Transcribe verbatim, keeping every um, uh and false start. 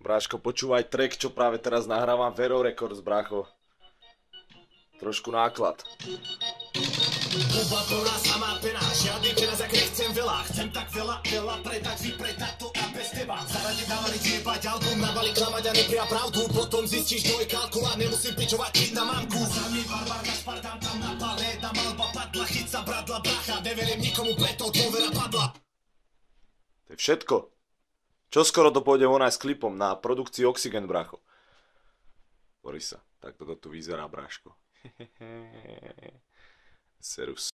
Bráško, počúvaj track, čo práve teraz nahrávam Vero Records, brácho. Trošku náklad. Huba plná samá pena, žiadny teraz ak nechcem veľa. Chcem tak veľa, veľa predať, vypredať to a bez teba. Zaradi dávali tiepať album, nabali klamať a nepria pravdu. Potom zistíš, kto je kalkul a nemusím pičovať chyť na mamku. Samý barbar na Spartan tam na pale, na malba padla, chyť sa bradla bracha. Neverím nikomu, preto dôvera padla. To je všetko. Čo skoro to pôjde von aj s klipom na produkcii Oxygen, brácho. Borí sa, tak toto tu vyzerá, bráško. Serus.